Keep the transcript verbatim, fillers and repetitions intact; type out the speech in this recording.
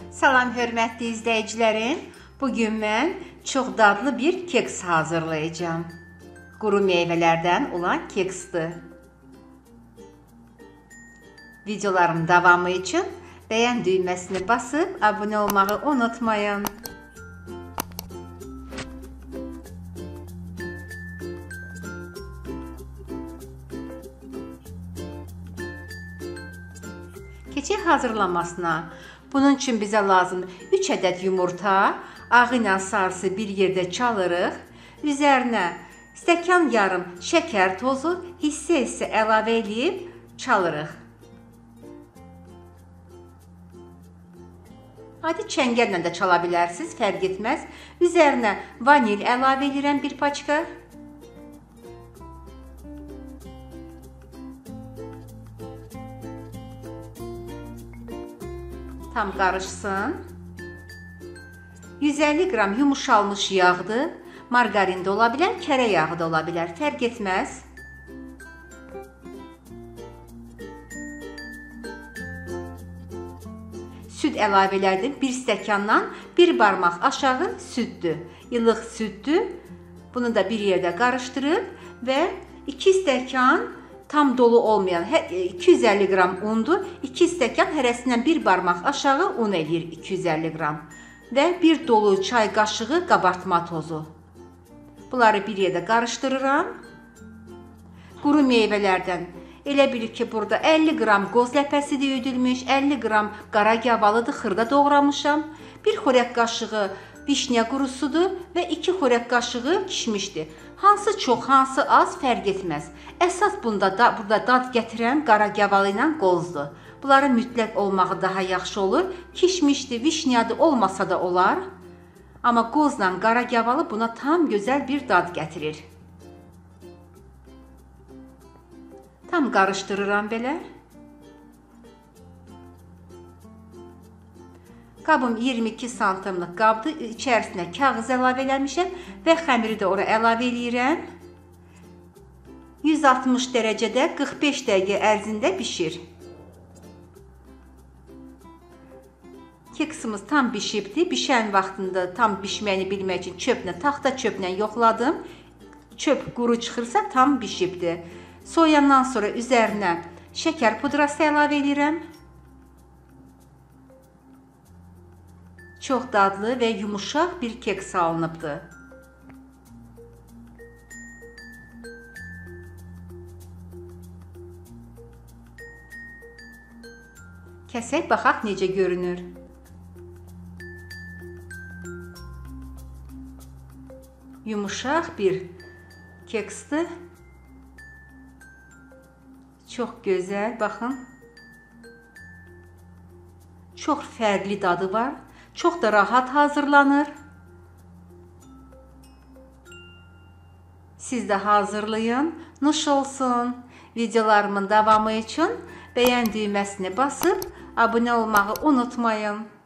Salam hörmətli izləyicilərim. Bugün mən çox dadlı bir keks hazırlayacağım. Quru meyvələrdən olan keksdir. Videolarım davamı üçün bəyən düyməsini basıb abunə olmağı unutmayın. Keçək hazırlanmasına. Bunun üçün bizə lazım üç ədəd yumurta, ağı ilə sarısı bir yerdə çalırıq. Üzərinə stəkan yarım şəkər tozu, hissə-hissə əlavə edib çalırıq. Adi çəngəllə də çala bilərsiniz, fərq etməz. Üzərinə vanil əlavə edirəm bir paçka. Tam qarışsın. yüz əlli qram yumuşalmış yağdır. Margarin də ola bilər, kərə yağı da ola bilər, fərq etməz. Süd əlavələrdir. Bir stəkandan bir barmaq aşağı süddür. İlıq süddür. Bunu da bir yerdə qarışdırıb və iki stəkan tam dolu olmayan iki yüz əlli qram undur. iki stəkan hərəsindən bir barmaq aşağı un eləyir iki yüz əlli qram. Və bir dolu çay qaşığı qabartma tozu. Bunları bir yerdə qarışdırıram. Quru meyvələrdən elə bilir ki, burada əlli qram qoz ləpəsidir üdülmüş, əlli qram qara gavalıdır, xırda doğramışam. Bir xörək qaşığı vişnya qurusudur və iki xörək qaşığı kişmişdir. Hansı çox, hansı az fərq etməz. Əsas bunda da, burada dad gətirən qara gavalı ilə qozdur. Bunların mütləq olmağı daha yaxşı olur. Kişmişdir, vişnyadır olmasa da olar. Amma qozla qara gavalı buna tam gözəl bir dad gətirir. Tam qarışdırıram belə. Qabım iyirmi iki santimlik qabdır. İçərisinə kağız əlavə eləmişəm və xəmiri də ora əlavə eləyirəm. yüz altmış dərəcədə qırx beş dəqiqə ərzində bişir. Keksimiz tam bişibdi. Bişən vaxtında tam bişməyini bilmək üçün çöplə, taxta çöplə yoxladım. Çöp quru çıxırsa tam bişibdi. Soyandan sonra üzərinə şəkər pudrası əlavə edirəm. Çox dadlı və yumuşaq bir keks alınıbdır. Kəsək, baxaq necə görünür. Yumuşaq bir keksdir. Çox gözəl, baxın. Çox fərqli dadı var. Çox da rahat hazırlanır. Siz də hazırlayın, nuş olsun. Videolarımın davamı üçün bəyən düyməsini basıb abunə olmağı unutmayın.